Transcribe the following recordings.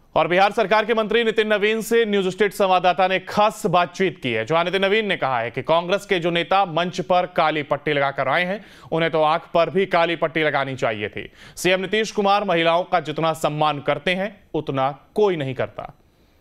और बिहार सरकार के मंत्री नितिन नवीन से न्यूज स्टेट संवाददाता ने खास बातचीत की है, जहां नितिन नवीन ने कहा है कि कांग्रेस के जो नेता मंच पर काली पट्टी लगाकर आए हैं, उन्हें तो आंख पर भी काली पट्टी लगानी चाहिए थी। सीएम नीतीश कुमार महिलाओं का जितना सम्मान करते हैं उतना कोई नहीं करता।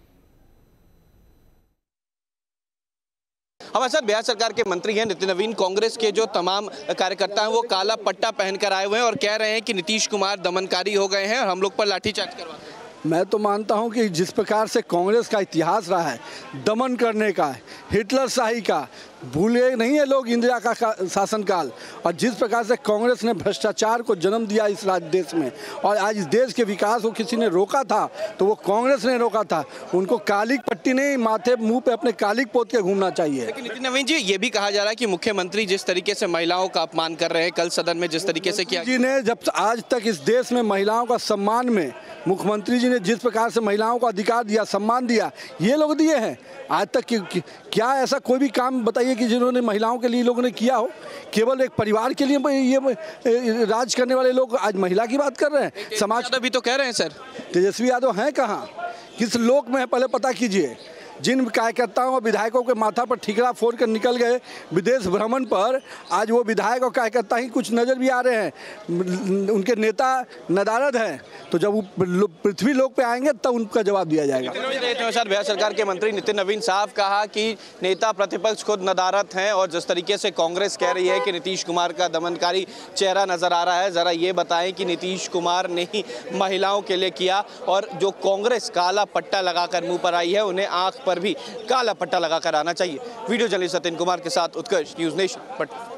हमारे साथ बिहार सरकार के मंत्री हैं नितिन नवीन। कांग्रेस के जो तमाम कार्यकर्ता हैं वो काला पट्टा पहनकर आए हुए हैं और कह रहे हैं कि नीतीश कुमार दमनकारी हो गए हैं और हम लोग पर लाठीचार्ज करवा रहे हैं। मैं तो मानता हूं कि जिस प्रकार से कांग्रेस का इतिहास रहा है दमन करने का, हिटलर शाही का, भूले नहीं है लोग इंदिरा का शासनकाल, और जिस प्रकार से कांग्रेस ने भ्रष्टाचार को जन्म दिया इस देश में, और आज इस देश के विकास को किसी ने रोका था तो वो कांग्रेस ने रोका था। उनको काली पट्टी नहीं, माथे मुंह पे अपने कालिक पोत के घूमना चाहिए। लेकिन नितिन नवीन जी, ये भी कहा जा रहा है कि मुख्यमंत्री जिस तरीके से महिलाओं का अपमान कर रहे हैं, कल सदन में जिस तरीके से किया जी ने जब आज तक इस देश में महिलाओं का सम्मान में मुख्यमंत्री जी ने जिस प्रकार से महिलाओं को अधिकार दिया, सम्मान दिया, ये लोग दिए हैं। आज तक क्या ऐसा कोई भी काम बताइए कि जिन्होंने महिलाओं के लिए लोगों ने किया हो? केवल एक परिवार के लिए ये राज करने वाले लोग आज महिला की बात कर रहे हैं। समाज भी तो कह रहे हैं सर, तेजस्वी यादव हैं कहाँ, किस लोक में है, पहले पता कीजिए। जिन कार्यकर्ताओं और विधायकों के माथा पर ठिकरा फोड़ कर निकल गए विदेश भ्रमण पर, आज वो विधायक और कार्यकर्ता ही कुछ नज़र भी आ रहे हैं। उनके नेता नदारद हैं, तो जब वो पृथ्वी लोक पे आएंगे तब उनका जवाब दिया जाएगा। बिहार सरकार के मंत्री नितिन नवीन साहब कहा कि नेता प्रतिपक्ष खुद नदारद हैं, और जिस तरीके से कांग्रेस कह रही है कि नीतीश कुमार का दमनकारी चेहरा नजर आ रहा है, जरा ये बताएं कि नीतीश कुमार ने ही महिलाओं के लिए किया, और जो कांग्रेस काला पट्टा लगाकर मुंह पर आई है उन्हें आंख पर भी काला पट्टा लगाकर आना चाहिए। वीडियो जर्नलिस्ट सत्यन कुमार के साथ उत्कर्ष, न्यूज़ नेशन, पटना।